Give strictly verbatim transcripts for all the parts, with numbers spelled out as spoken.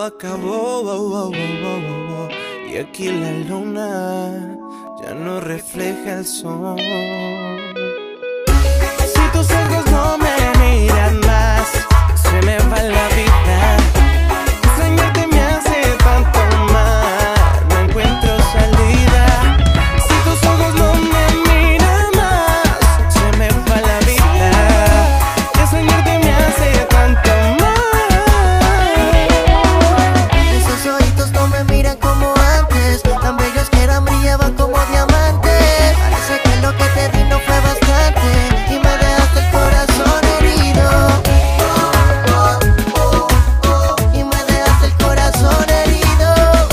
acabó, oh, oh, oh, oh, oh, y aquí la luna ya no refleja el sol. Si tus ojos no me miran más, se me va la vida. Extrañarte me hace tanto mal, no encuentro salida. Si tus ojos no me miran más, se me va la vida. Extrañarte me hace tanto mal. Esos ojitos no me miran como antes, tan bellos que eran, brillaban como diamantes. Parece que lo que te di no fue bastante y me dejaste el corazón herido. Oh, oh, oh, oh, y me dejaste el corazón herido.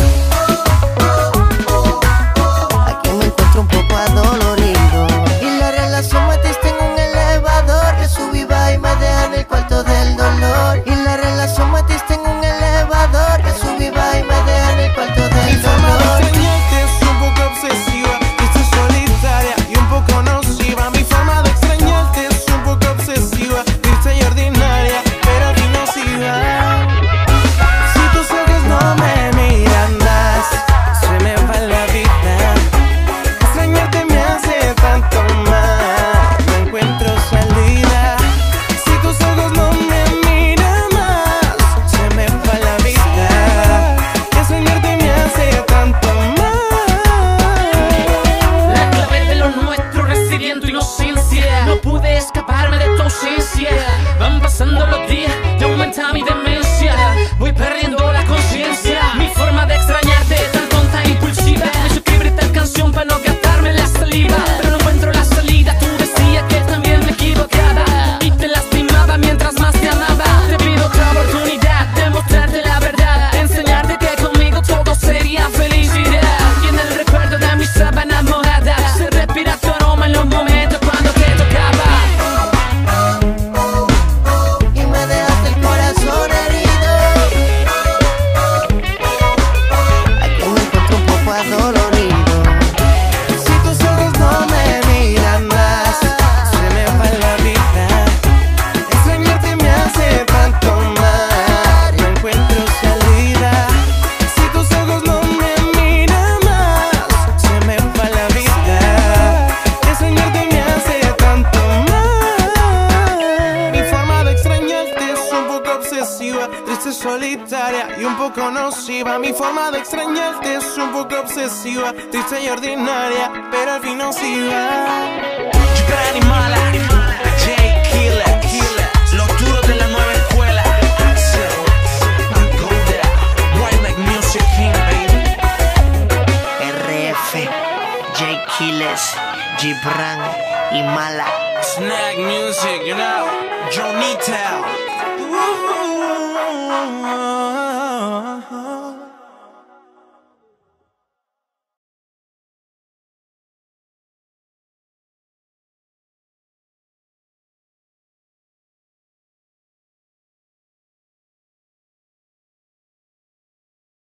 Oh, oh, oh, oh. Aquí me encuentro un poco adolorido y la relación metiste en un elevador que subí va y me deja en el cuarto del dolor. Y la relación metiste en un elevador que subí va y me deja en el cuarto del Mi forma de dolor. extrañarte es un poco obsesiva, triste, solitaria y un poco nociva. Mi forma de extrañarte es un poco obsesiva, triste y ordinaria, pero aquí nociva. Si tus ojos no me miran más, se me va la vida. Extrañarte me hace tanto mal, no encuentro salida. Si tus ojos no me miran más, se me va la vida. Extrañarte me hace tanto mal. La clave de lo nuestro residía en tu inocencia. No pude escaparme de tu ausencia. Van pasando los días y aumenta mi demencia. Voy perdiendo la conciencia. Mi forma de extrañarte tan tonta e impulsiva. Me hizo escribir esta canción para no gastarme la saliva, pero no encuentro la salida. Tú decías que también me equivocaba y te lastimaba mientras más te amaba. Te pido otra oportunidad de mostrarte la verdad, enseñarte que conmigo todo sería felicidad. Y en el recuerdo de mi sábana mojada se respira tu aroma en los momentos cuando te tocaba. Y me dejaste el corazón herido. Aquí me encuentro un poco adolorido. Si tus ojos no me miran más, se me va la vida. Extrañarte me hace tanto mal, no encuentro salida. Si tus ojos no me miran más, se me va la vida. Extrañarte me hace tanto mal. Mi forma de extrañarte es un poco obsesiva, triste, solitaria y un poco nociva. Mi forma de extrañarte es un poco obsesiva, triste y ordinaria, pero al fin nociva. Gibran y Mala, Jay Killer, los duros de la nueva escuela. Axel, Agoda, White Like Music King, baby. R F, J Killers, Gibran y Mala. Snag Music, you know, Johnny Town.